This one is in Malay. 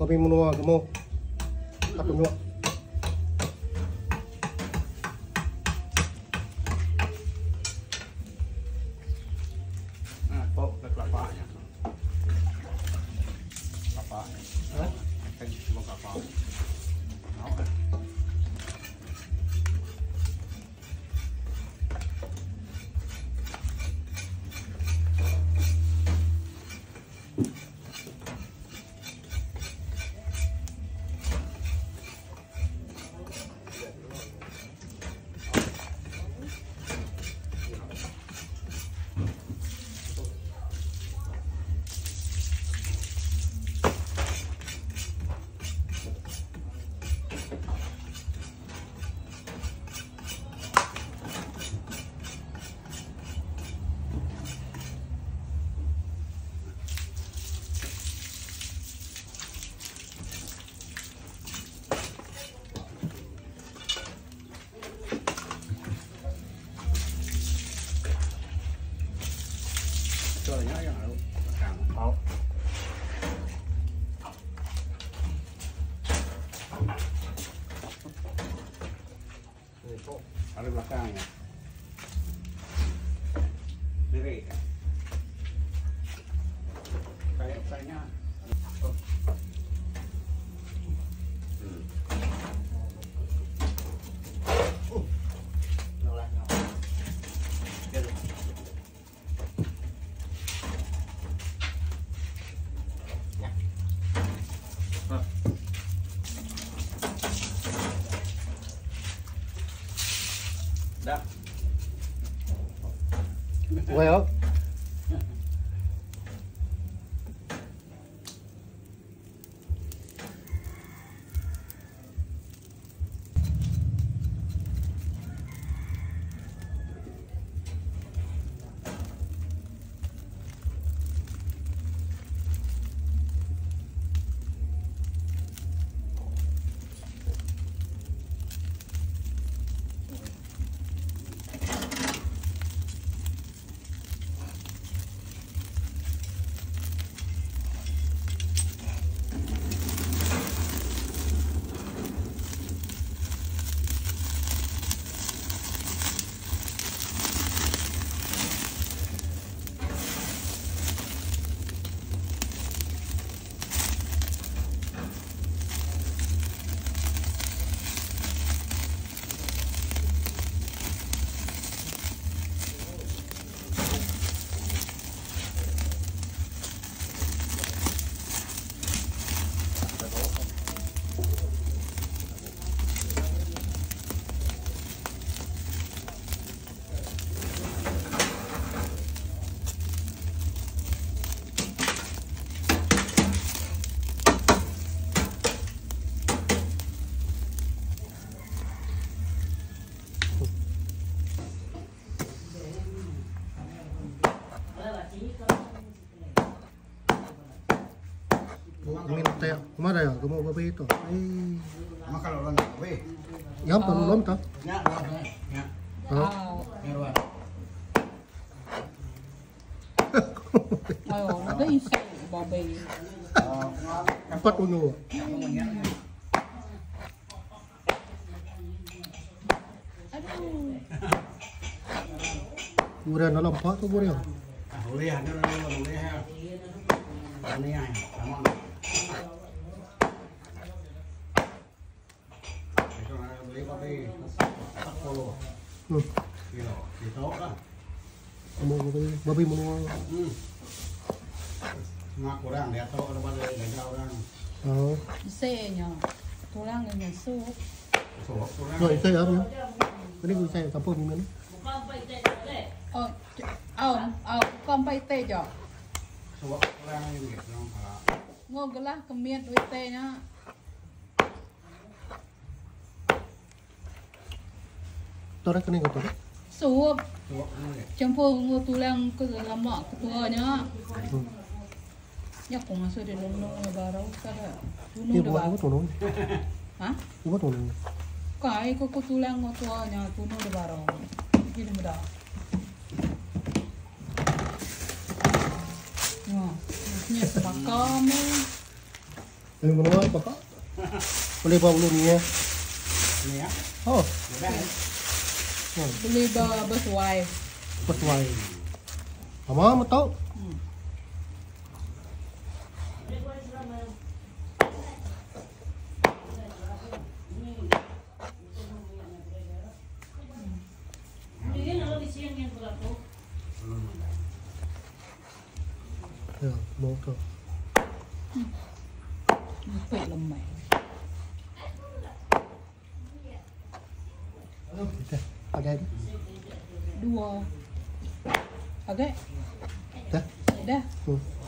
Papi menua kamu. Aku menua. Nah, kok kelapanya. Kelapanya. Kan cuma kelapa. Mau kan? Suaranya yang lalu belakang. Mau. Ada belakangnya. Diri kan. Kayak kayaknya. Oh. Nolah. Gitu. Dah. Well. Minta kemana ya? Kamu babi itu. Maka kalau orang weh. Yang belum toh? Ya, ya. Oh. Ya, Ayo, ada isi babi. Empat unyu. Aduh. Buran dalam pak tu buran. Boleh ada boleh ya. Ini ya, sama. Itu beli kopi 40 kilo. Kilo kan. Kamu babi menua. Mak kurang dia tahu ada pada gajah orang. Oh. Isenya, tulangnya sup. Sok kurang. Rồi xây ở đâu? Cái này xây ở kampung mana? Oh, con bay tê jo. Sok kurang ini gitu dong. Ngogelah kemian duit teh nya. Tôi đã cái này của tôi. Sup. Sok ini. Campur tulang ke lemak ketuanya. Ya kok masuk di dalam barang kada. Tunuh Ibu dah. ibu tuh. Hah? Ibu tuh. Kai ko tulang ketuanya tunuh dah barang. Gini mudah. Nah, ini bakam. Ini menua apa? Boleh bawa dulu ni ya. Ini ya. Oh, Udah. Beli bersuai. sesuai. Mama mau tahu? Ya, mau tahu. Phải là mẹ. Dah, pakai tu. Dua. Agak. Dah. Dah. Hmm.